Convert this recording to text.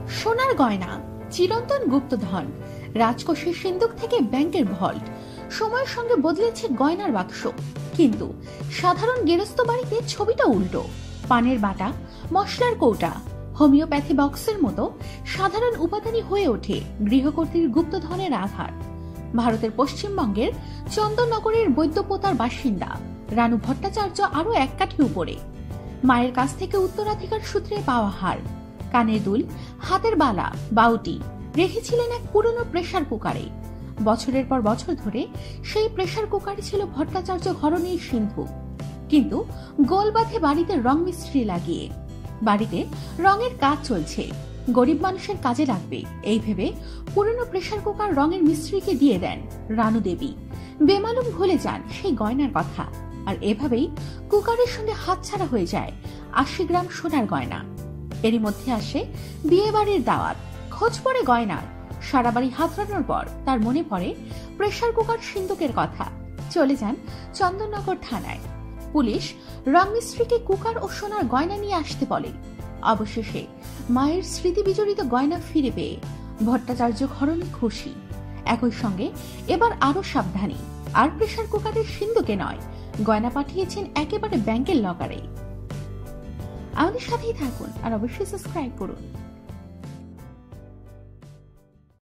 সোনার গয়না, চিরন্তন গুপ্তধন, রাজকোষের সিন্দুক থেকে ব্যাংকের ভল্ট, সময়ের সঙ্গে বদলেছে গয়নার বাক্স। কিন্তু সাধারণ গেরস্ত বাড়িতে ছবিটা উল্টো। পানের বাটা, মশলার কৌটা, হোমিওপ্যাথি বক্সের মতো সাধারণ উপাদানই হয়ে ওঠে গৃহকর্ত্রীর গুপ্তধনের আধার। ভারতের পশ্চিমবঙ্গের চন্দননগরের বৈদ্যপোতার বাসিন্দা রানু ভট্টাচার্য আরো এক কাঠি উপরে। মায়ের কাছ থেকে উত্তরাধিকার সূত্রে পাওয়া হার, কানের দুল, হাতের বালা, বাউটি রেখেছিলেন এক পুরনো প্রেসার কুকারে। বছরের পর বছর ধরে সেই প্রেসার কুকারে ছিল ভট্টাচার্য ঘরণীর সিন্ধু। কিন্তু গোল বাঁধে বাড়িতে রং মিস্ত্রি লাগিয়ে। বাড়িতে রঙের কাজ চলছে, গরিব মানুষের কাজে লাগবে এই ভেবে পুরনো প্রেসার কুকার রঙের মিস্ত্রিকে দিয়ে দেন রানু দেবী। বেমালুম ভুলে যান সেই গয়নার কথা। আর এভাবেই কুকারের সঙ্গে হাতছাড়া হয়ে যায় ৮০ গ্রাম সোনার গয়না। এরই মধ্যে আসে বিয়ে বাড়ির দাওয়াত, খোঁজ পড়ে গয়নার। সারা বাড়ি হাতড়ানোর পর তার মনে পড়ে প্রেসার কুকার সিন্দুকের কথা। চলে যান চন্দননগর থানায়। পুলিশ রং মিস্ত্রিকে কুকার ও সোনার গয়না নিয়ে আসতে বলে। অবশেষে মায়ের স্মৃতি বিজড়িত গয়না ফিরে পেয়ে ভট্টাচার্য ঘরণী খুশি। একই সঙ্গে এবার আরো সাবধানী, আর প্রেসার কুকারের সিন্দুকে নয়, গয়না পাঠিয়েছেন একেবারে ব্যাংকের লকারে। আমাদের সাথেই থাকুন আর অবশ্যই সাবস্ক্রাইব করুন।